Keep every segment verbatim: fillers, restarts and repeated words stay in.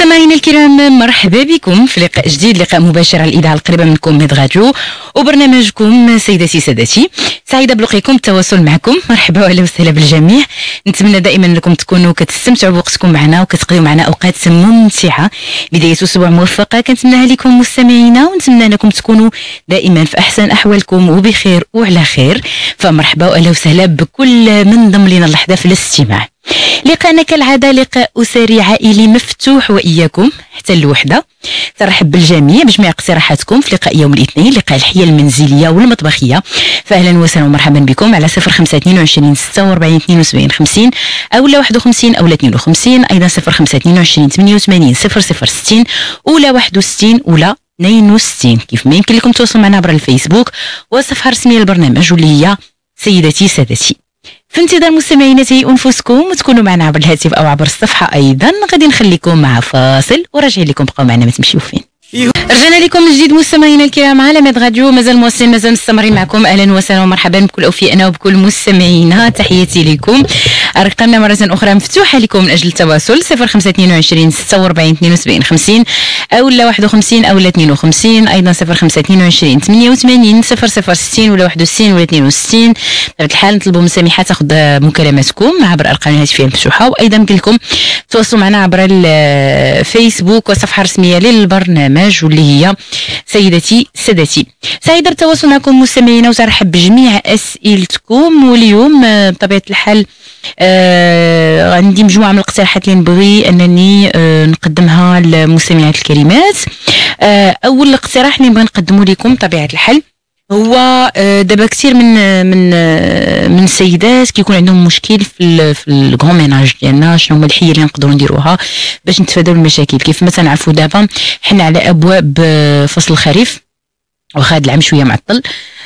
مستمعينا الكرام، مرحبا بكم في لقاء جديد، لقاء مباشر على الإذاعة القريبة منكم ميد راديو وبرنامجكم سيداتي سادتي. سعيدة بلقيكم التواصل معكم، مرحبا واهلا وسهلا بالجميع. نتمنى دائما انكم تكونوا كتستمتعوا بوقتكم معنا وكتقضيو معنا اوقات ممتعة. بداية اسبوع موفقة كنتمناها لكم مستمعينا، ونتمنى انكم تكونوا دائما في احسن احوالكم وبخير وعلى خير. فمرحبا واهلا وسهلا بكل من ضم لنا اللحظة في الاستماع. لقاءنا كالعادة لقاء أسري عائلي مفتوح وإياكم حتى الوحدة. ترحب بالجميع بجميع اقتراحاتكم في لقاء يوم الاثنين، لقاء الحياة المنزلية والمطبخية. فأهلا وسهلا ومرحبا بكم على صفر خمسة اثنين وعشرين ستة وأربعين اثنين وسبعين خمسين أولا واحد وخمسين أولا اثنين وخمسين، أيضا صفر خمسة اثنين وعشرين ثمانية وثمانين صفر صفر ستين أولا واحد وستين أولا اثنين وستين. كيف ما يمكن لكم تواصلوا معنا عبر الفيسبوك والصفحة الرسمية للبرنامج واللي هي سيداتي سادتي. في انتظار مستمعينا تهيئوا انفسكم وتكونوا معنا عبر الهاتف او عبر الصفحه. ايضا غادي نخليكم مع فاصل وراجعين لكم، بقاو معنا ما تمشيو فين. رجعنا لكم من جديد مستمعينا الكرام على ميد راديو، مازال مواصلين مازال مستمرين معكم. اهلا وسهلا ومرحبا بكل اوفيائنا وبكل مستمعينا، تحياتي لكم. ارقامنا مره اخرى مفتوحه لكم من اجل التواصل صفر خمسة اثنين وعشرين ستة وأربعين اثنين وسبعين خمسين اولا واحد وخمسين اولا اثنين وخمسين، ايضا صفر خمسة اثنين وعشرين ثمانية وثمانين صفر صفر ستين ولا واحد وستين ولا اثنين وستين. بطبيعه الحال نطلبوا من سميحه تاخذ مكالماتكم عبر ارقام الهاتفيه المفتوحه، وايضا يمكن لكم تواصلوا معنا عبر الفيسبوك والصفحه الرسميه للبرنامج واللي هي سيداتي سادتي. سعيدة بالتواصل معكم مستمعينا وترحب بجميع اسئلتكم. واليوم بطبيعه الحال آه عندي مجموعه من الاقتراحات اللي نبغي انني آه نقدمها للمستمعات الكريمات. آه اول اقتراح اللي نبغي نقدمه لكم بطبيعه الحال هو آه دابا كثير من من آه من السيدات كيكون عندهم مشكل في في الكغون ميناج ديالنا. شنو هما الحيل اللي نقدروا نديروها باش نتفاداو المشاكل؟ كيف ما تنعرفوا دابا حنا على ابواب فصل الخريف، واخا هذا العام شويه معطل.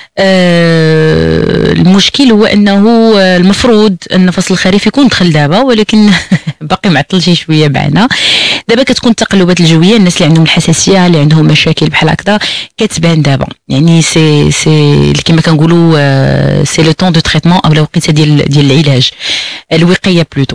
آه المشكل هو انه المفروض ان فصل الخريف يكون دخل دابا، ولكن باقي معطل شي شويه معنا. دابا كتكون التقلبات الجويه، الناس اللي عندهم الحساسيه اللي عندهم مشاكل بحال هكذا كتبان دابا. يعني سي سي كما كنقولوا سي لو طون دو تريتمون او الوقيته ديال ديال العلاج، الوقايه بلوتو.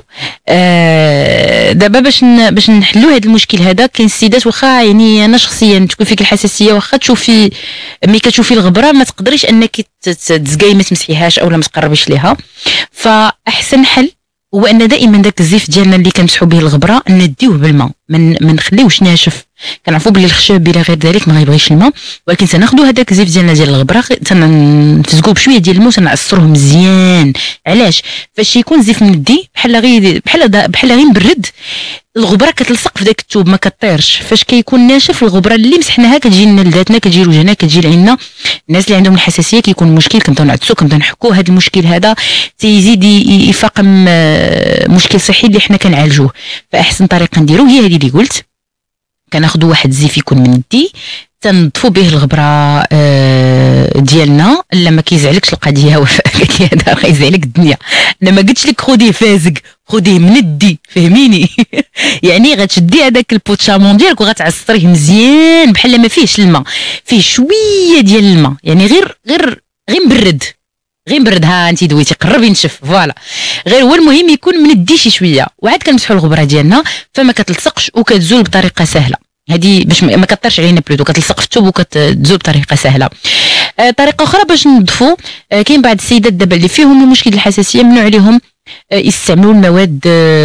آه دابا باش باش نحلوا هذا المشكل هذا، كاين السيدات واخا يعني انا شخصيا تكون فيك الحساسيه، واخا تشوفي ملي كتشوفي الغبره ما تقدريش انك تزكاي ما تمسحيهاش او ما تقربيش ليها. فاحسن حل هو ان دائما داك الزيت ديالنا اللي كنمسحوا به الغبره نديوه بالماء، ما نخليوش ناشف. كنعرفوا بلي الخشب بلا غير ذلك ما غيبغيش الماء، ولكن تناخذوا هذاك الزيت ديالنا ديال الغبره تنفزقوه بشويه ديال الماء وتنعصروه مزيان. علاش؟ فاش يكون زيت مندي بحال غير بحال بحال غير مبرد، الغبره كتلصق في داك الثوب ما كطيرش. فاش كيكون ناشف الغبره اللي مسحناها كتجي لنا لذاتنا، كتجي لوجهنا، كتجي لعيننا. الناس اللي عندهم الحساسيه كيكون مشكل، كنبداو نعطسوا كنبداو نحكوا. هذا المشكل هذا تيزيد يفاقم مشكل صحي اللي حنا كنعالجوه. فاحسن طريقه نديرو هي هذه اللي قلت، كناخذوا واحد الزيف يكون مندي تنظفوا به الغبره آه ديالنا. لا ما كيزعلكش القضيه وفاء، قالت لي هذا راه يزعلك الدنيا. انا ما قلتش لك خذيه فازق، خذيه مندي، فهميني؟ يعني غتشدي هذاك البوت شامون ديالك وغتعصريه مزيان بحال ما فيهش الماء، فيه شويه ديال الماء، يعني غير غير غير مبرد، غير مبرد. ها انت دويتي قرب ينشف، فوالا. غير هو المهم يكون مندي شي شويه، وعاد كنمسحوا الغبره ديالنا فما كتلصقش وكتزول بطريقه سهله. هذه باش ما كطيرش علينا بلوتو، كتلصق في الثوب وكتزول بطريقه سهله. آه طريقه اخرى باش ننظفوا، آه كاين بعض السيدات دابا اللي فيهم مشكل الحساسيه ممنوع عليهم آه يستعملوا المواد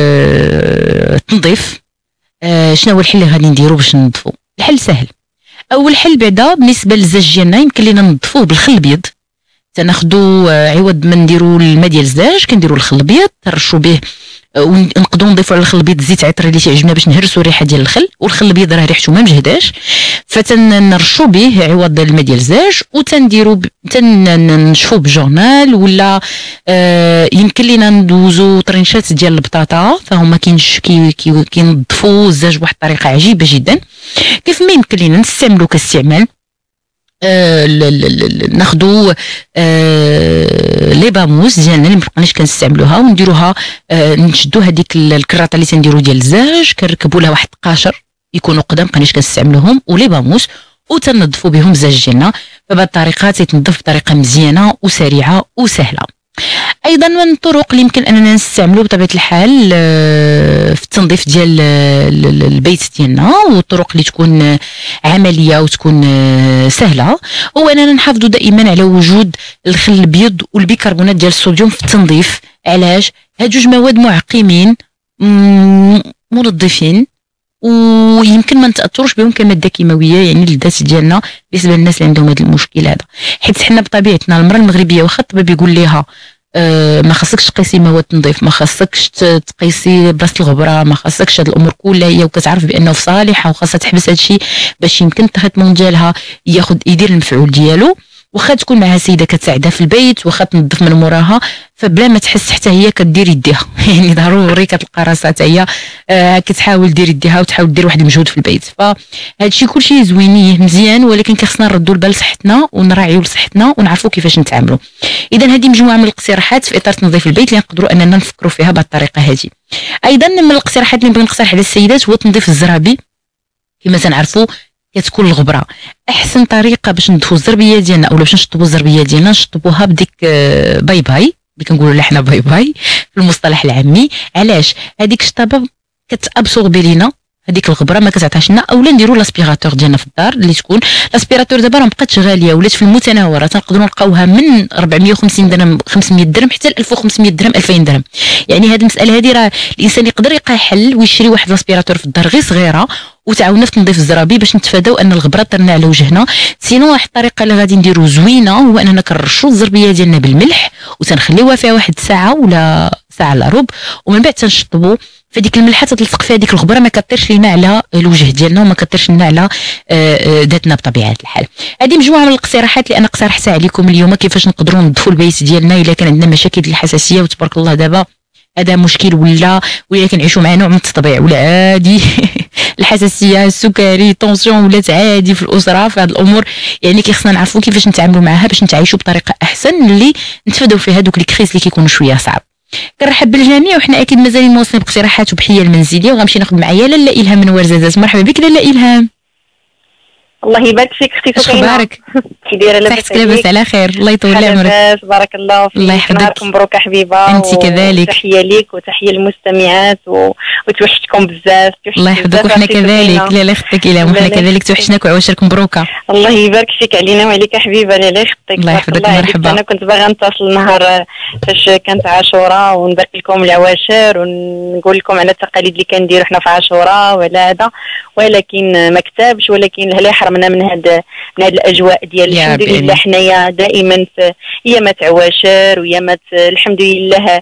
آه التنظيف. آه شنو هو الحل اللي غادي نديرو باش ننظفوا؟ الحل سهل. اول حل بعدا بالنسبه للزاج ديالنا يمكن لينا ننظفوه بالخل الابيض. تناخذوا آه عوض ما نديروا الماء ديال الزاج كنديروا الخل الابيض، ترشوا به ونقدروا نضيفوا على الخل الابيض زيت عطر اللي تعجبنا باش نهرسوا الريحه ديال الخل. والخل الابيض راه ريحته ما مجهداش، فتنرشوا به عوض الماء ديال الزاج وتنديروا ب... تنشفوا بجورنال ولا آه يمكن لينا ندوزوا طرنشات ديال البطاطا، فهما كينش كي كينظفوا الزاج بواحد الطريقه عجيبه جدا. كيف ما يمكن لينا نستعملوا كاستعمال آه ناخذوا آه لي باموس ديالنا اللي مابقناش كنستعملوها ونديروها آه نشدوا هذيك الكراطه اللي تنديروا ديال الزاج، كنركبوا لها واحد القاشر يكونوا قدام مابقناش كنستعملوهم، ولي باموس وتنظفوا بهم الزاج ديالنا. فبهذه الطريقه تيتنظف بطريقه مزيانه وسريعه وسهله. ايضا من الطرق اللي يمكن اننا نستعملوا بطبيعه الحال في التنظيف ديال البيت ديالنا، والطرق اللي تكون عمليه وتكون سهله، هو اننا نحافظوا دائما على وجود الخل الابيض والبيكربونات ديال الصوديوم في التنظيف. علاش؟ هاد جوج مواد معقمين منظفين ويمكن ما نتاثروش بهم كماده كيماويه يعني للذات ديالنا بالنسبه للناس اللي عندهم هذا المشكل هذا. حيت حنا بطبيعتنا المراه المغربيه واخا الطبيب يقول ليها أه ما خاصكش تقيسي مواد التنظيف، ما خاصكش تقيسي بلاصه الغبره، ما خاصكش هاد الامور كلها، هي وكتعرف بانه في صالحه وخاصها تحبس هادشي باش يمكن التريتمون ديالها ياخذ يدير المفعول ديالو. واخا تكون معها سيده كتساعدها في البيت واخا تنظف من موراها، فبلا ما تحس حتى هي كدير يديها يعني ضروري كتلقى راسها حتى هي آه كتحاول دير يديها وتحاول دير واحد المجهود في البيت. فهادشي كلشي زوينيه مزيان، ولكن خصنا نردوا البال لصحتنا ونراعيو لصحتنا ونعرفوا كيفاش نتعاملوا. اذا هذه مجموعه من الاقتراحات في اطار تنظيف البيت اللي نقدروا اننا نفكروا فيها بهذه الطريقه هذه. ايضا من الاقتراحات اللي نبغي نقترح على السيدات هو تنظيف الزرابي. كما تنعرفوا كتكون الغبره، احسن طريقه باش نضفوا الزربيه ديالنا او باش نشطبوا الزربيه ديالنا نشطبوها بديك باي باي اللي كنقولوا لها حنا باي باي في المصطلح العامي. علاش؟ هذيك الشطابه كتابسوربي لينا هذيك الغبره ما كتعطاش لنا. اولا نديروا لاسبيراتور ديالنا في الدار اللي تكون لاسبيراتور دابا راه مابقاتش غاليه ولات في المتناول، تنقدروا نلقاوها من أربعمية وخمسين درهم خمسمية درهم حتى ل ألف وخمسمية درهم ألفين درهم. يعني هذه المساله هذه راه الانسان يقدر يلقى حل ويشري واحد لاسبيراتور في الدار غير صغيره وتعاوننا في تنظيف الزرابي باش نتفاداو ان الغبره ترنا على وجهنا. سينو واحد الطريقه اللي غادي نديرو زوينه هو اننا كنرشوا الزربيه ديالنا بالملح وتنخليوها فيها واحد ساعه ولا ساعه الا ربع، ومن بعد تنشطبوا فديك الملحه تلصق فيها ديك الغبره ما كطيرش لينا على الوجه ديالنا وما كطيرش لنا على ذاتنا بطبيعه الحال. هذه مجموعه من الاقتراحات اللي انا اقترحتها عليكم اليوم كيفاش نقدروا نضفوا البيت ديالنا الا كان عندنا مشاكل ديال الحساسيه. وتبارك الله دابا هذا مشكل ولا ولا كنعيشوا مع نوع من التطبيع ولا عادي الحساسيه السكري طونسيون ولات عادي في الاسره. في هذه الامور يعني كيخصنا نعرفوا كيفاش نتعاملوا معها باش نتعايشوا بطريقه احسن اللي نتفاداو فيها دوك لي كريز اللي كيكونوا شويه صعب. كنرحب بالجميع وحنا اكيد مازالين موصلين باقتراحات وبحيه المنزليه، وغنمشي ناخذ معايا لاله الهام من ورزازات. مرحبا بك لاله الهام. الله يبارك فيك اختي سكينه. اش اخبارك؟ كي دايره؟ لاباس لاباس على خير. الله يطول عمرك. بارك الله فيك. الله يحفظك. نهاركم مبروك حبيبه. انت كذلك. تحيه ليك وتحيه للمستمعات و... وتوحشتكم بزاف. الله يحفظك وحنا كذلك. لا لا اختك الهام وحنا كذلك توحشناك وعواشرك مبروكه. الله يبارك فيك علينا وعليك يا حبيبه. لا لا اختك. الله يحفظك. مرحبا. انا كنت باغا نتصل النهار فاش كانت عاشوراء ونبارك لكم العواشر ونقول لكم على التقاليد اللي كنديروا حنا في عاشوراء ولا هذا، ولكن ما كتبش، ولكن لا يحرمنا من هذا من هذه الاجواء ديال الحمد لله. حنايا دائما في ايامات عواشر ويامات الحمد لله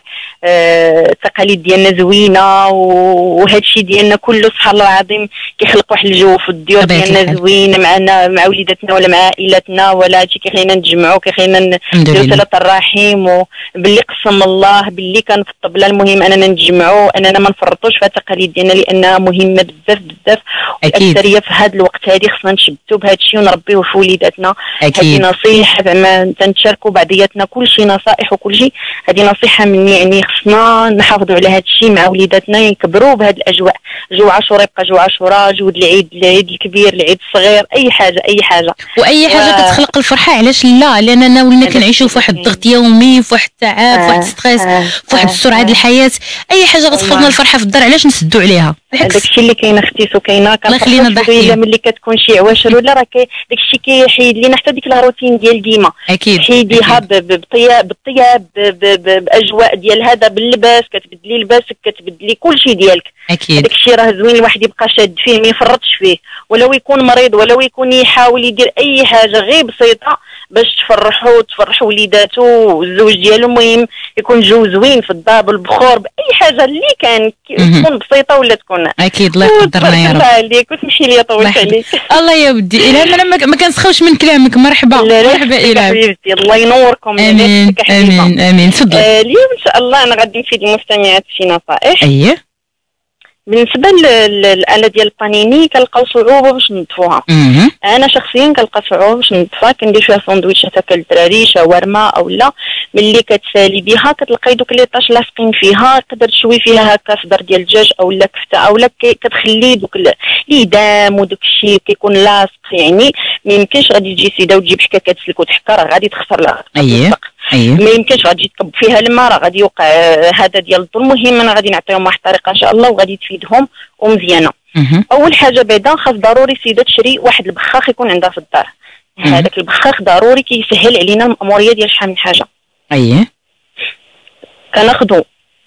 التقاليد ديالنا زوينه، وهذا الشيء ديالنا كله سبحان الله العظيم كيخلق واحد الجو في الديور ديالنا زوين معنا مع وليداتنا ولا مع عائلاتنا، ولا هادشي كيخلينا نتجمعوا كيخلينا نديروا صله الرحم، وباللي قسم الله باللي كان في الطبله المهم اننا نتجمعوا اننا ما نفرطوش في التقاليد ديالنا لانها مهمه بزاف بزاف. والاكثريه في هذا الوقت هذه خصنا نشبتوا بهذا الشيء ونربيوه في وليداتنا. هذه نصيحه زعما تنتشاركوا بعضياتنا كل شيء نصائح وكل شيء. هذه نصيحه مني يعني خصنا نحافظوا على هذا الشيء مع وليداتنا يكبروا بهذه الاجواء. جو عاشوراء يبقى جو عاشوراء، جو العيد العيد الكبير العيد الصغير، اي حاجه اي حاجه واي حاجه و... كتخلق الفرحه. علاش لا؟ لاننا ولينا كنعيشوا في واحد الضغط يومي، في واحد التعب، في واحد ستريس، في واحد السرعه ديال الحياه. اي حاجه غتخلقنا الفرحه في الدار علاش نسدوا عليها؟ داك الشيء اللي كاين اختي سكينه كنفرحوا ملي كتكون شي عواشر ولا راه داك الشيء كيحيد لينا حتى ديك الروتين ديال ديما. اكيد حيديها بالطياب بالطياب باجواء ديال هذا باللباس، كتبدلي لباسك كتبدلي كل شيء ديالك. اكيد داك الشيء راه زوين الواحد يبقى شاد فيه ما يفرطش فيه، ولو يكون مريض ولو يكون يحاول يدير اي حاجه غير بسيطه باش تفرحوا تفرحوا وليداتو والزوج ديالو. المهم يكون جو زوين في الدار بالبخور باي حاجه اللي كان تكون بسيطه ولا تكون. اكيد الله يقدرنا يا رب. الله عليك وتمشي لي طولت عليك. الله يا ودي الهام انا ما كنسخوش من كلامك. مرحبا مرحبا الهام حبيبتي. الله ينوركم. امين امين امين. تفضلي. آه اليوم ان شاء الله انا غادي نفيد المستمعات في نصائح. اييه. بالنسبه للاله ديال البانيني كنلقاو صعوبه باش نضفوها. انا شخصيا كنلقى صعوبه باش نضفها. كندير فيها ساندويتشات هكا للدراري شاورما او لا، ملي كتسالي بها كتلقاي دوك لي طاش لاصقين فيها. تقدر تشوي فيها هكا صدر ديال الدجاج او لا كفته او لا كتخلي دوك الإيدام ودوك الشيء كيكون لاصق. يعني ما يمكنش غادي تجي سيده وتجيب حكا كتسلك وتحكى راه غادي تخسر لها. أيه. أيه. ما يمكنش غادي تكب فيها الماء، راه غادي يوقع هذا ديال الظلم. المهم انا غادي نعطيهم واحد الطريقه ان شاء الله وغادي تفيدهم ومزيانه. اول حاجه بعدا خاص ضروري سيده تشري واحد البخاخ يكون عندها في الدار. هذاك البخاخ ضروري كيسهل علينا المأموريه ديال شحال من حاجه. اييه كناخذوا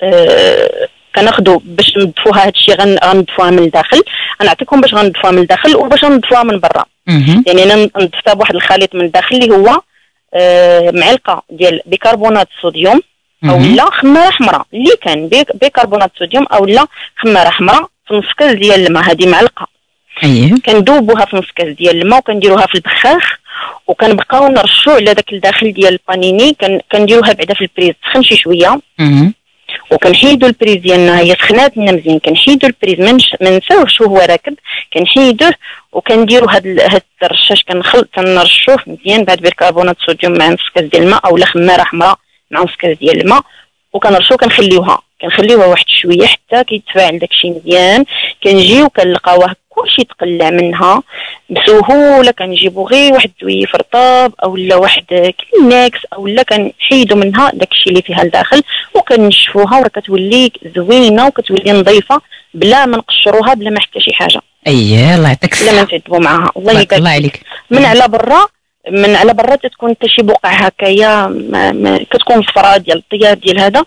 آه كناخذوا باش نضفوها. هذا الشيء غنضفوها من الداخل. غنعطيكم باش غنضفوها من الداخل وباش نضفوها من برا. يعني انا نضفتها بواحد الخليط من الداخل اللي هو آه معلقه ديال بيكربونات الصوديوم او لا خماره حمراء، اللي كان بيكربونات الصوديوم او لا خماره حمراء في نص كاس ديال الماء. هذه معلقه. اييه كندوبوها في نص كاس ديال الماء وكنديروها في البخاخ وكنبقاو نرشوا على داك الداخل ديال البانيني. كنديروها بعدا في البريز تسخن شي شويه وكنحيدوا البريز ديالنا. هي سخنات لنا مزيان، كنحيدوا البريز ما نساوش وهو راكب، كنحيدوه وكنديروا هاد هاد الرشاش كنخلط كنرشوه مزيان بعد بيكربونات الصوديوم مع نص كاس ديال الماء اولا خماره حمراء مع نص كاس ديال الماء وكنرشوه كنخليوها كنخليوها واحد شويه حتى كيتفاعل داكشي مزيان. كنجيو كنلقاوه كلشي تقلع منها بسهوله. كنجيبو غير واحد دويف رطاب اولا واحد كلينكس اولا كنحيدو منها داكشي اللي فيها لداخل وكنشفوها وراه كتولي زوينه وكتولي نظيفه بلا ما نقشروها بلا ما حتى شي حاجه. اييه الله يعطيك الصحه. بلا ما نتعذبوا معاها. الله يبارك الله عليك. من على برا من على برا تتكون حتى شي بقع هكايا كتكون صفراء ديال الطياب ديال هذا.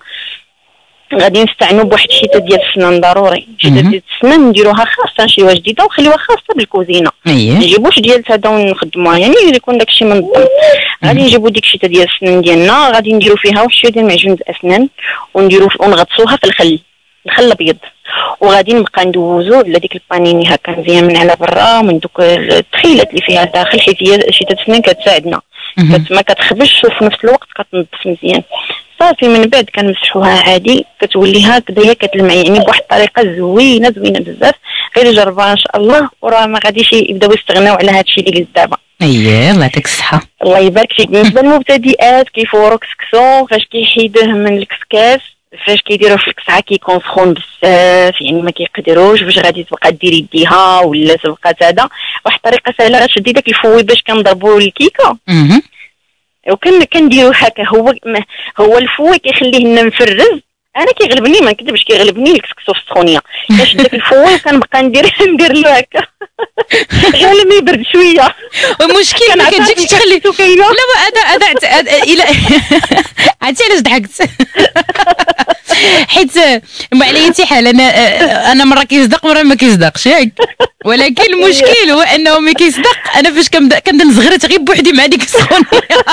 غادي نستعنوا بواحد الشيته ديال السنان ضروري. شيته ديال السنان نديروها خاصه شي جديده وخليوها خاصه بالكوزينه. أيه. نجيبو شي ديال هذا ونخدموها يعني يكون داكشي منظم. غادي نجيبو ديك الشيته ديال السنان ديالنا غادي نديرو فيها واحد شويه ديال معجون الاسنان ونديرو ونغطسوها في الخل الخل الابيض وغادي نبقى ندوزو على ديك البانيني هكا مزيان من على برا من دوك التخيلات اللي فيها الداخل حيت هي شيته السنان كتساعدنا ما كتخبش وفي نفس الوقت كتنظف مزيان. صافي من بعد كنمسحوها عادي كتولي هكذا كتلمع يعني بواحد الطريقه زوينه زوينه بزاف. غير جربها ان شاء الله وراه ما غاديش يبداو يستغناو على هذا الشيء اللي قلت دابا. اييه الله يعطيك الصحه. الله يبارك فيك. بالنسبه للمبتدئات كيفوروا كسكسو فاش كيحيدوه من الكسكاس فاش كيديروه في الكسعه كيكون سخون بزاف يعني ما كيقدروش باش غادي تبقى ديري يديها ولا تبقى هذا. واحد الطريقه سهله غتشدي داك الفوي باش كنضربوا الكيكه وكان كنديرو هكا. هو هو الفوي كيخليه لنا مفرز. انا كيغلبني ما نكذبش كيغلبني الكسكسو في السخونيه. كنشد داك الفوي وكنبقى ندير ندير له هكا غير ما يبرد شويه. المشكل ما كتجيكش تخلي لا هذا هذا الى عرفتي علاش ضحكت حيت ما على اي حال انا انا مره كيصدق مره ما كيصدقش ياك. ولكن المشكل هو انه ملي كيصدق انا فاش كنبدا كنبدا نزغرت غير بوحدي مع ديك السخونيه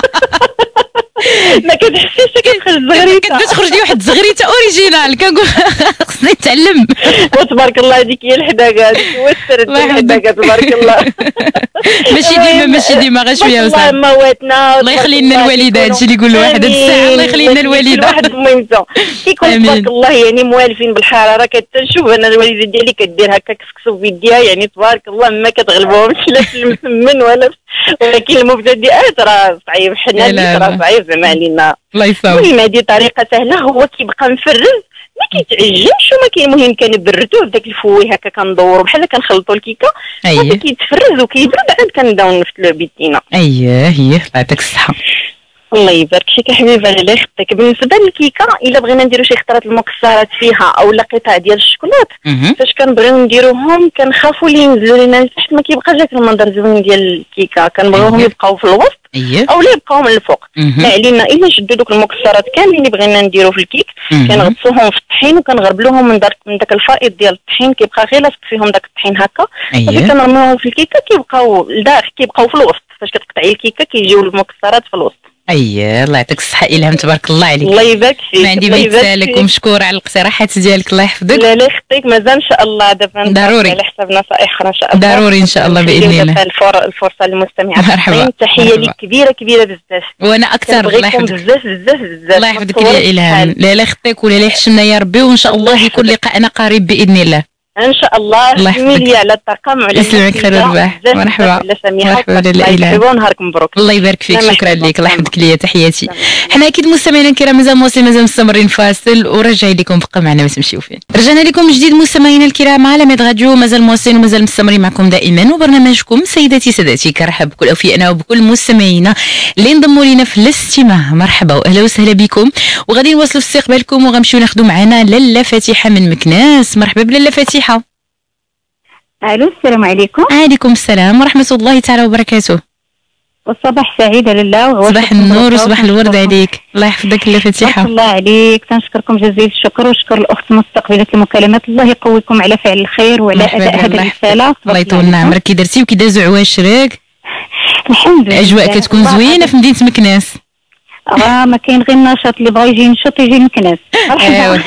ما كتحسيش كتخرج زغريته كتبدا تخرج لي واحد الزغريته اوريجينال كنقول خصني نتعلم. وتبارك الله هذيك هي الحداقه هذيك هو السر ديال الحداقه تبارك الله. ماشي ديما ماشي ديما غير شويه وصافي. الله مواتنا الله يخلي لنا الوالده هادشي اللي يقول الواحد هاد الساعه الله يخلي لنا الوالده. واحد الميمته كيكون تبارك الله يعني موالفين بالحراره. كتشوف انا الوالده ديالي كدير هكا كسكسو بيديها يعني تبارك الله ما كتغلبهمش لا في المسمن ولا. ولكن المبتدئات راه صعيب حنا راه صعيب زعما علينا. الله يساوي. المهم هذه طريقه سهله. هو كيبقى مفرز ما كيتعجنش وما كاين. المهم كنبردوه بداك الفوي هكا كندورو بحال كنخلطوا الكيكه. اييه كيتفرز وكيبرد عاد كنبداو نفتلو بيدينا. اييه هي الله يعطيك الصحه. الله يبارك فيك يا حبيبي على الله يخطيك. بالنسبه للكيكه الا بغينا نديرو شي خطرات المكسرات فيها او لا قطع ديال الشكلاط فاش كنبغيو نديروهم كنخافوا لي ينزلوا لينا لتحت ما كيبقاش داك المنظر زوين ديال الكيكه. كنبغيوهم يبقاو في الوسط او لا يبقاو من الفوق. ما علينا الا نشدو دوك المكسرات كاملين اللي بغينا نديرو في الكيك كنغطسوهم في الطحين وكنغربلوهم من داك من داك الفائض ديال الطحين كيبقى غير لاصق فيهم داك الطحين هكا. صافي كنرميوهم في الكيكه كيبقاو لداخل كيبقاو في الوسط. فاش كتقطعي الكيكه كيجيو المكسرات في الوسط. اييه الله يعطيك الصحه الهام تبارك الله عليك. الله يبارك فيك. ما عندي ما يتسالك ومشكوره على الاقتراحات ديالك الله يحفظك. لا لا يخطيك مازال ان شاء الله دابا ضروري على حساب نصائح اخرى ان شاء الله. ضروري ان شاء الله باذن الله. الفرصه للمستمعين. مرحبا. تحيه لك كبيره كبيره بزاف. وانا اكثر الله يحفظك بزاف بزاف بزاف. الله يحفظك يا الهام. لا لا يخطيك ولا لا يحشمنا يا ربي وان شاء الله يكون لقاءنا قريب باذن الله. ان شاء الله. الله يحفظك لي على الطاقم وعلى يسلمك خير الرباح. مرحبا مرحبا لاله. نهارك مبروك. الله يبارك فيك. شكرا لك. الله يحفظك ليا. تحياتي. حنا اكيد مستمعينا الكرام مازال مواصلين مازال مستمرين فاصل وراجعين لكم. بقى معنا ما تمشيو فين. رجعنا لكم من جديد مستمعينا الكرام على ميد راديو. مازال مواصلين ومازال مستمرين معكم دائما وبرنامجكم سيداتي سادتي. كنرحب بكل اوفيائنا وبكل مستمعينا اللي انضموا لينا في الاستماع. مرحبا واهلا وسهلا بكم. وغادي نواصلوا في استقبالكم وغنمشيو ناخذوا معنا لاله فاتحه من مكناس. مرحبا بلاله فاتحه. الو السلام عليكم. وعليكم السلام ورحمه الله تعالى وبركاته. والصباح سعيد لله. صباح النور وصباح الورد عليك. الله يحفظك لاله فاتحه. الله عليك. تنشكركم جزيل الشكر وشكر الاخت مستقبله المكالمات. الله يقويكم على فعل الخير وعلى اداء هذه الرساله. الله يطول عمرك. كي درتي وكي دازوا عواشرك؟ الحمد لله. الاجواء كتكون زوينه في مدينه مكناس. راه ما كاين غير النشاط اللي بغا يجي ينشط يجي مكناس. ايوا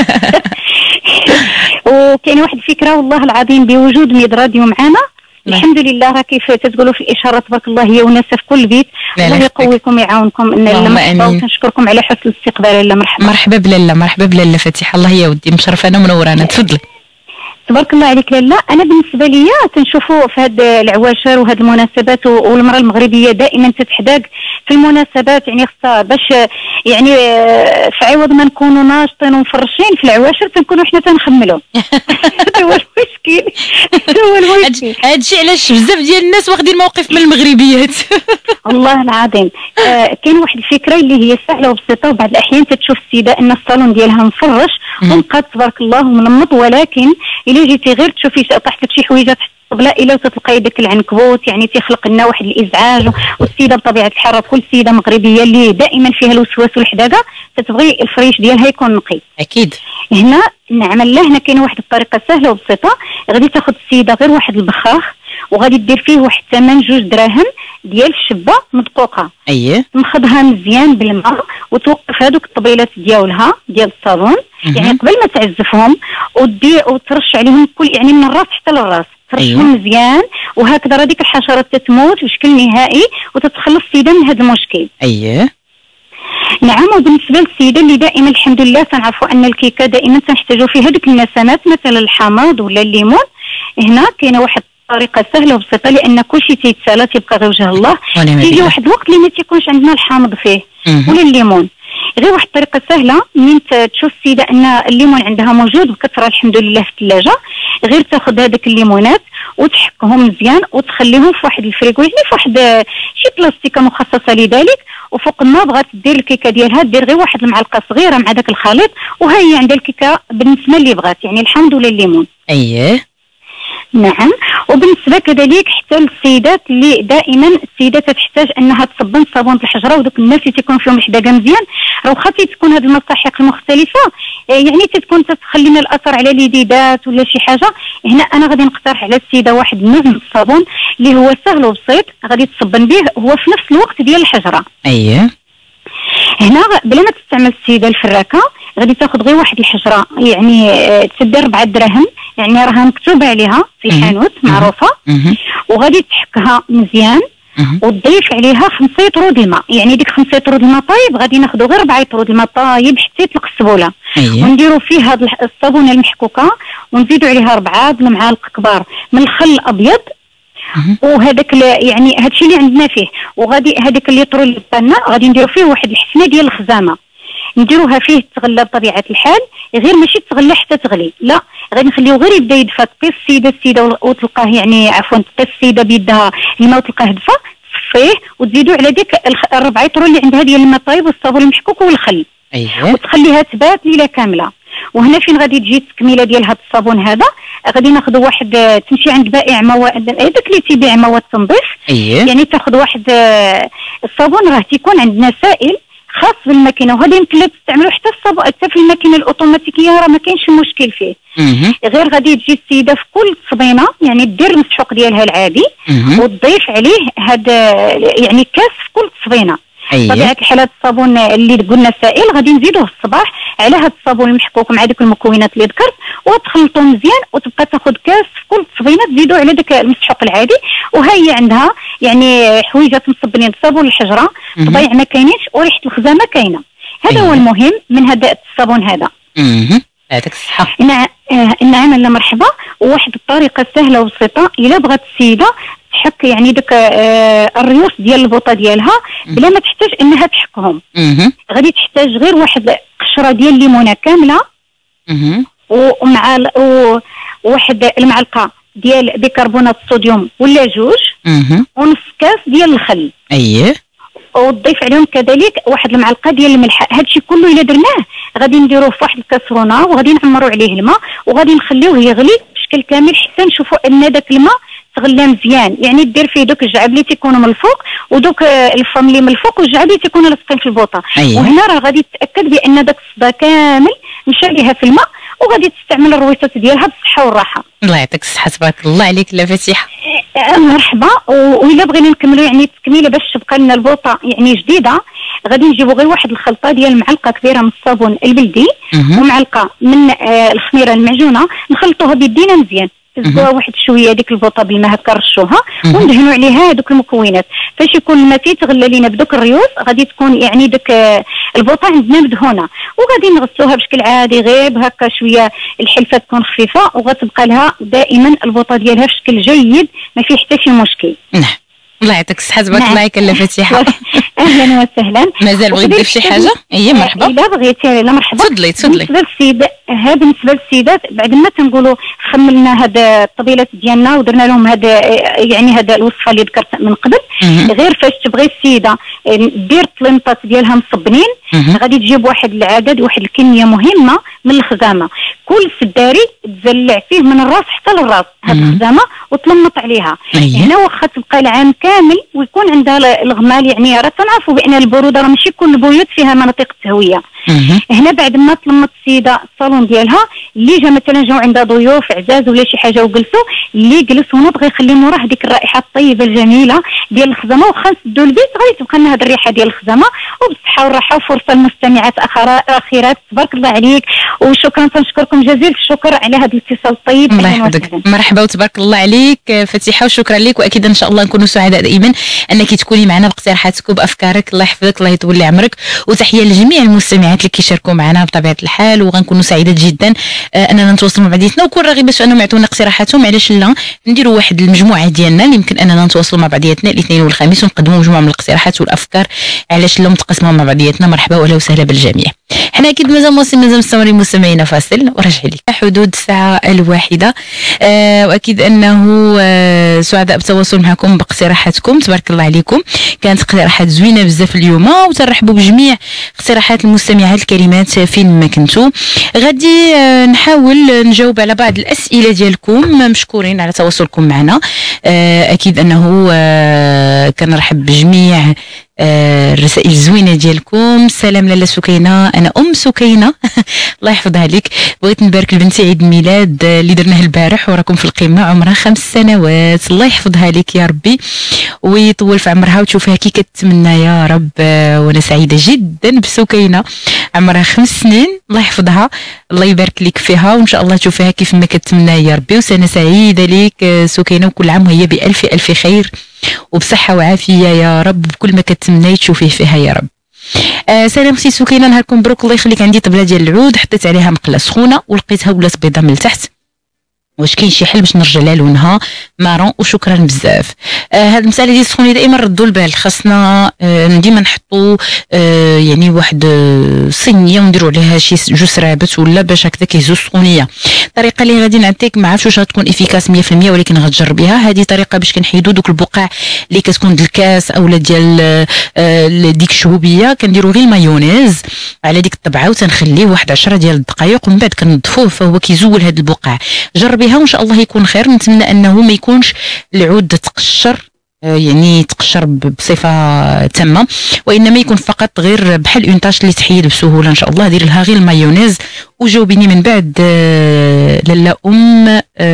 وكاين واحد الفكره والله العظيم بوجود ميد راديو معنا. الحمد لله. راه كيف تتقولوا في الاشاره تبارك الله هي وناسه في كل بيت. الله يقويكم ويعاونكم. ان الله ونشكركم على حسن الاستقبال. لا مرحبا مرحبا بلاله. مرحبا بلاله فاتحه. الله يا ودي مشرفانا ومنورانا. تفضلي. تبارك الله عليك لاله. انا بالنسبه لي تنشوفوا في هاد العواشر وهاد المناسبات والمراه المغربيه دائما تتحداق في المناسبات. يعني خصها باش يعني في عوض ما نكونوا ناشطين ومفرشين في العواشر تنكونوا حنا تنخملوا. هذا هو المشكل. هذا هو المشكل. هذا الشيء علاش بزاف ديال الناس واخدين موقف من المغربيات. والله العظيم. آه كاين واحد الفكره اللي هي سهله وبسيطه وبعض الاحيان تتشوف السيده ان الصالون ديالها مفرش ونقاد تبارك الله ومنمط. ولكن الا جيتي غير تشوفي طاحت لك شي حويجه تحت الطبله الا وتتلقاي داك العنكبوت يعني تيخلق لنا واحد الازعاج. والسيده بطبيعه الحال كل سيده مغربيه اللي دائما فيها الوسواس والحداقه تتبغي الفريش ديالها يكون نقي. اكيد. هنا نعمل له هنا كاينه واحد الطريقه سهله وبسيطه. غادي تاخذ السيده غير واحد البخاخ وغادي دير فيه واحد ثمن جوج دراهم ديال الشبه مدقوقه. اييه. تمخضها مزيان بالماء وتوقف هذوك الطبيلات ديالها ديال الصابون يعني قبل ما تعزفهم ودي وترش عليهم كل يعني من الراس حتى للراس ترشهم. أيوة. مزيان وهكذا راه ديك الحشرات تتموت بشكل نهائي وتتخلص السيده من هذا المشكل. اييه. نعم. وبالنسبه للسيده اللي دائما الحمد لله تنعرفوا ان الكيكه دائما تنحتاجوا فيها هذوك النسمات مثلا الحامض ولا الليمون. هنا كاينه واحد طريقه سهله وبسيطه لان كل شيء تيتسالى تيبقى غير وجه الله. تيجي واحد الوقت اللي ما تيكونش عندنا الحامض فيه ولا الليمون. غير واحد الطريقه سهله من تشوف السيده ان الليمون عندها موجود بكثره الحمد لله في الثلاجه. غير تاخذ هذاك الليمونات وتحكهم مزيان وتخليهم في واحد الفريكو يعني في واحد شي بلاستيكه مخصصه لذلك. وفوق ما بغات دير الكيكه ديالها دير غير واحد المعلقه صغيره مع داك الخليط وها هي عندها الكيكه بالنسبه اللي بغات يعني الحامض ولا الليمون. اييه. نعم. وبالنسبه كذلك حتى للسيدات اللي دائما السيدات تحتاج انها تصبن صابون الحجره ودوك الناس اللي تيكون فيهم الحداقه مزيان راه واخا تكون هذه المساحيق المختلفه يعني تتكون تتخلي لنا الاثر على اليديدات ولا شي حاجه. هنا انا غادي نقترح على السيده واحد النوع الصابون اللي هو سهل وبسيط غادي تصبن به هو في نفس الوقت ديال الحجره. اييه. هنا بلا ما تستعمل السيده الفراكه غادي تاخذ غير واحد الحجره يعني تسد أربعة دراهم يعني راها مكتوبه عليها في الحانوت معروفه. وغادي تحكها مزيان وتضيف عليها خمسة يطرود الماء يعني ديك خمسة يطرود الماء طايب غادي ناخذوا غير أربعة يطرود الماء طايب حتى يطلق السبوله. أيه. ونديروا فيه هاد الصابونه المحكوكه ونزيدوا عليها أربعة المعالق كبار من الخل الابيض. وهذاك يعني هادشي اللي عندنا فيه. وغادي هذاك اللي يطرو اللي بطلنا غادي نديروا فيه واحد الحسنه ديال الخزامه نديروها فيه تغلى بطبيعه الحال غير ماشي تغلى حتى تغلي لا غادي نخليوه غير يبدا يدفى تقي السيده السيده وتلقاه يعني عفوا تقي السيده بيدها الماء وتلقاه دفى فيه وتزيدوا على ديك الربع يطرو اللي عندها ديال الماء طايب والصابون المحكوك والخل. اييه. وتخليها تبات ليله كامله. وهنا فين غادي تجي التكميله ديال هذا الصابون هذا غادي ناخذوا واحد تمشي عند بائع مواد هذاك اللي تيبيع مواد تنظيف. أيه. يعني تاخذ واحد الصابون راه تيكون عندنا سائل خاص بالماكينه وهذا يمكن لا تستعملوا حتى الصابون حتى في الماكينه الاوتوماتيكيه راه ما كاينش مشكل فيه. مم. غير غادي تجي السيده في كل صبينه يعني دير المسحوق ديالها العادي وتضيف عليه هذا يعني كاس في كل صبينه. أيه. طبيعه الحال هذا الصابون اللي قلنا سائل غادي نزيدوه الصباح على هذا الصابون المحكوك مع ديك المكونات اللي ذكرت وتخلطوا مزيان وتبقى تاخذ كاس في كل صبينه تزيدوا على داك المسحوق العادي. وهي عندها يعني حويجات مصبنين الصابون الحجره طبيعي ما كاينينش وريحه الخزامه كاينه. هذا. أيه. هو المهم من هذا الصابون هذا. اها. يعطيك الصحه. نعم نعم لا مرحبا. وواحد الطريقه سهله وبسيطه الا بغات السيده تحك يعني داك آه الريوس ديال البوطه ديالها بلا ما تحتاج انها تحكهم. غادي تحتاج غير واحد قشره ديال الليمونه كامله ومع وواحد المعلقه ديال بيكربونات الصوديوم ولا جوج ونص كاس ديال الخل. اييه. وتضيف عليهم كذلك واحد المعلقه ديال الملح. هادشي كله الا درناه غادي نديروه في واحد الكاسرونه وغادي نعمروا عليه الماء وغادي نخليوه يغلي بشكل كامل حتى نشوفوا ان داك الماء تغلى مزيان. يعني دير فيه دوك الجعب اللي تيكونوا من الفوق ودوك الفم اللي من الفوق والجعب اللي تيكونوا لاصقين في البوطه. أيه. وهنا راه غادي تتاكد بان داك الصدى كامل مشى ليها في الماء وغادي تستعمل الرويصات ديالها بالصحه والراحه. الله يعطيك الصحه تبارك الله عليك لا فاتحه. مرحبا. والا بغينا نكملوا يعني التكميله باش تبقى لنا البوطه يعني جديده غادي نجيبوا غير واحد الخلطه ديال معلقه كبيره من الصابون البلدي ومعلقه من آه الخميره المعجونه نخلطوها بيدينا مزيان تزقوها واحد شويه ديك البوطه بالماء هكا نرشوها وندهنوا عليها دوك المكونات. فاش يكون الماء تيتغلى لينا بدوك الريوس غادي تكون يعني داك البوطه عندنا مدهونه وغادي نغسلوها بشكل عادي غير بهكا شويه الحلفه تكون خفيفه وغتبقى لها دائما البوطه ديالها في شكل جيد ما فيه حتى شي مشكل. نعم الله يعطيك الصحه تبارك الله عليك لا فاتحه. اهلا وسهلا. مازال بغيت تضيف شي حاجه؟ اي مرحبا. الا بغيتي لا مرحبا. تفضلي تفضلي. بالنسبه للسيدات ها بالنسبه للسيدات بعد ما تنقولوا خملنا هاد الطبيلات ديالنا ودرنا لهم هاد يعني هاد الوصفه اللي ذكرت من قبل غير فاش تبغي السيده دير الطليمطات ديالها مصبنين غادي تجيب واحد العدد واحد الكميه مهمه من الخزامه كل سداري تزلع فيه من الراس حتى للراس هاد الخزامه وتلمط عليها. هنا واخا تبقى العام كامل ويكون عندها الغمال يعني راه تنعرفوا بان البروده راه ماشي كل البيوت فيها مناطق التهويه. هنا بعد ما تلمط السيده الصالون ديالها اللي جا مثلا جاو عندها ضيوف عزاز ولا شي حاجه وجلسوا اللي جلس ونوض غيخلي موراه ديك الرائحه الطيبه الجميله ديال الخزامه واخا نسدوا البيت غادي تبقى لنا هذه الريحه ديال الخزامه وبالصحه والراحه. وفرصه المستمعات اخيرات تبارك الله عليك وشكرا تنشكركم جزيل الشكر على هذا الاتصال الطيب. الله يحفظك مرحبا وتبارك الله عليك فتيحه وشكرا لك واكيد ان شاء الله نكونوا سعداء دائما انك تكوني معنا باقتراحاتك وبافكارك. الله يحفظك الله يطول لي عمرك وتحيه لجميع المستمعات اللي كيشاركوا معنا بطبيعه الحال وغنكونوا سعيدات جدا آه اننا نتواصلوا مع بعضياتنا وكل راغبه باش انهم يعطونا اقتراحاتهم علاش لا نديروا واحد المجموعه ديالنا اللي يمكن اننا نتواصلوا مع بعضياتنا الاثنين والخميس ونقدموا مجموعه من الاقتراحات والافكار علاش لا نتقاسموا مع بعضياتنا. مرحبا واهلا وسهلا بالجميع. حنا اكيد مازال مواصلين مازال مستمرين مستمعينا فاصل ورجع لك حدود الساعه الواحده آه واكيد انه آه سعداء بالتواصل معكم باقتراحاتكم تبارك الله عليكم. كانت اقتراحات زوينه بزاف اليوم وترحبوا بجميع اقتراحات المستمعات الكريمات فين ما كنتوا. غادي آه نحاول نجاوب على بعض الاسئله ديالكم مشكورين على تواصلكم معنا. آه اكيد انه آه كنرحب بجميع آه الرسائل الزوينه ديالكم. سلام لاله سكينه انا ام سكينه الله يحفظها لك. بغيت نبارك لبنتي عيد الميلاد اللي درناه البارح وراكم في القمه عمرها خمس سنوات الله يحفظها لك يا ربي ويطول في عمرها وتشوفها كي كتمنى يا رب. آه وانا سعيده جدا بسكينه عمرها خمس سنين الله يحفظها الله يبارك لك فيها وان شاء الله تشوفيها كيف ما كتمنى يا ربي. وسنه سعيده لك آه سكينه وكل عام وهي بالف الف خير وبصحه وعافيه يا رب بكل ما كتمناي تشوفيه فيها يا رب. آه سلام سي سكينه نهاركم مبروك الله يخليك. عندي طبله ديال العود حطيت عليها مقله سخونه ولقيتها ولات بيضه من التحت واش كاين شي حل باش نرجع لها لونها مارون وشكرا بزاف. آه هاد المساله ديال السخونيه دائما ردوا البال خاصنا آه ديما نحطوا آه يعني واحد آه صينيه ونديروا عليها شي جوج سرابت ولا باش هكذا كيهزوا السخونيه. الطريقه اللي غادي نعطيك ما عرفتش واش غتكون افيكاس مية في المية ولكن غتجربيها. هذه طريقه باش كنحيدوا دوك البقع اللي كتكون ديال الكاس اولا ديال آه ديك الشهوبيه كنديروا غير المايونيز على ديك الطبعه وتنخليه واحد عشرة ديال الدقائق ومن بعد كنضفوه فهو كيزول هاد البقع. جربي وان شاء الله يكون خير. نتمنى انه ما يكونش العود تقشر يعني تقشر بصفه تامه وانما يكون فقط غير بحال اون طاش اللي تحيد بسهوله ان شاء الله. دير لها غير المايونيز وجاوبيني من بعد لاله ام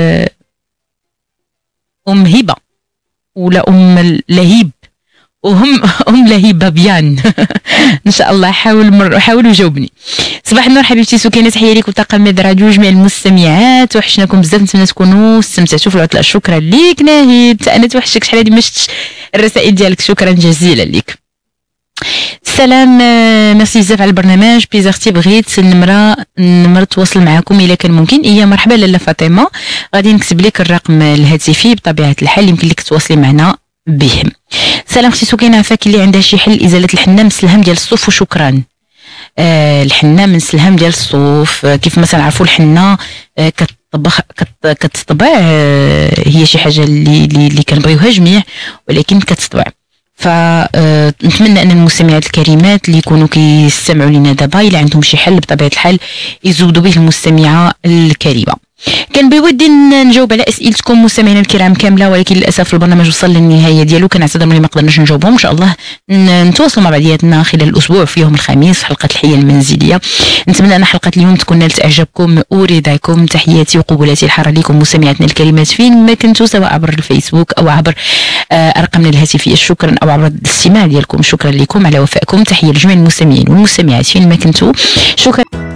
ام هبه ولا ام لهيب وهم ام لهيبه بيان ان شاء الله. حاول مر حاولوا جاوبني. صباح النور حبيبتي سكينه تحيه ليك وطاقم من راديو جميع المستمعات وحشناكم بزاف نتمنى تكونوا استمتعتوا في العطله. شكرا ليك ناهيد انا توحشك شحال هادي ما شفتش الرسائل ديالك شكرا جزيلا ليك. سلام، ميرسي بزاف على البرنامج، بليزيرتي بغيت النمره النمره تواصل معكم الا كان ممكن. ايه مرحبا لاله فاطمه، غادي نكتب لك الرقم الهاتفي بطبيعه الحال يمكن لك تواصلي معنا بهم. سلام اختي سكينه، عفاك اللي عندها شي حل ازاله الحنه من السلهم ديال الصوف وشكرا. آه الحنه من السلهم ديال الصوف، آه كيف مثلا عرفوا الحنه آه كتطبخ كت كتطبع، آه هي شي حاجه اللي اللي كنبغيوها جميع ولكن كتطبع. فنتمنى ان المستمعات الكريمات اللي يكونوا كيستمعوا لنا دابا الا عندهم شي حل بطبيعه الحال يزودوا به المستمعه الكريمه. كان بودي نجاوب على اسئلتكم مستمعينا الكرام كامله، ولكن للاسف البرنامج وصل للنهايه ديالو، كنعتذر ملي ما قدرناش نجاوبهم. ان شاء الله نتواصلوا مع بعضياتنا خلال الاسبوع في يوم الخميس حلقه الحياه المنزليه. نتمنى ان حلقه اليوم تكون نالت اعجابكم ورضاكم. تحياتي وقبولاتي الحاره لكم مستمعاتنا الكريمات فين ما كنتوا، سواء عبر الفيسبوك او عبر ارقامنا الهاتفيه شكرا، او عبر الاستماع ديالكم. شكرا لكم على وفائكم. تحيه لجميع المستمعين والمستمعات فين ما كنتوا. شكرا.